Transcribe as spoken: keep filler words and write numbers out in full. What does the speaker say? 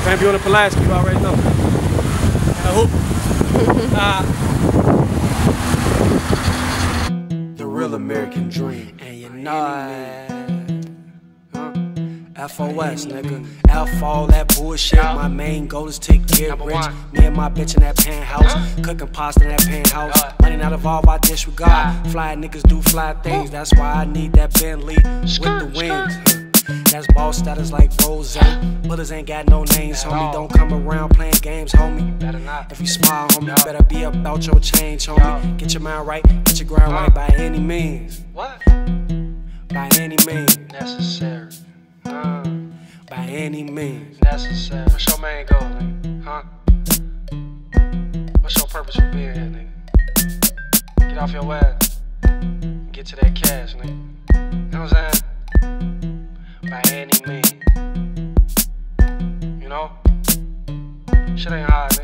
Can't be on the Pulaski, you already know. And a hoop. uh, the real American dream. And you know it. Huh? F O S, nigga. F all that bullshit. My main goal is to get rich. Me and my bitch in that penthouse. Cooking pasta in that penthouse. Money not evolve, I disregard. Fly niggas do fly things. That's why I need that Bentley with the wings. That's ball status like Rose. Bullets ain't got no names, homie. Don't come around playing games, homie. If you smile, homie, you better be about your change, homie. Get your mind right, get your ground right by any means. What? By any means. Necessary. Uh, by any means. Necessary. What's your main goal, nigga? Huh? What's your purpose for being here, nigga? Get off your ass. Get to that cash, nigga. You know what I'm saying? By any means. You know? Shit ain't hard, nigga.